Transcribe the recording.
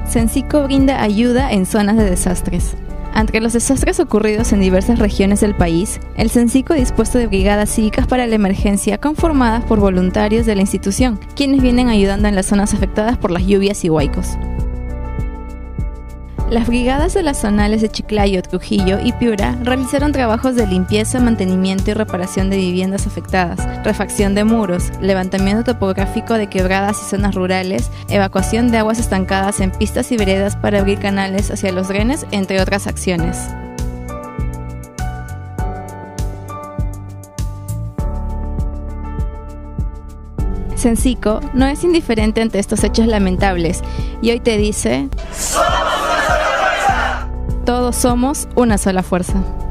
Censico brinda ayuda en zonas de desastres. Ante los desastres ocurridos en diversas regiones del país, el Censico ha dispuesto de brigadas cívicas para la emergencia conformadas por voluntarios de la institución, quienes vienen ayudando en las zonas afectadas por las lluvias y huaicos. Las brigadas de las zonales de Chiclayo, Trujillo y Piura realizaron trabajos de limpieza, mantenimiento y reparación de viviendas afectadas, refacción de muros, levantamiento topográfico de quebradas y zonas rurales, evacuación de aguas estancadas en pistas y veredas para abrir canales hacia los drenes, entre otras acciones. Censico no es indiferente ante estos hechos lamentables y hoy te dice: todos somos una sola fuerza.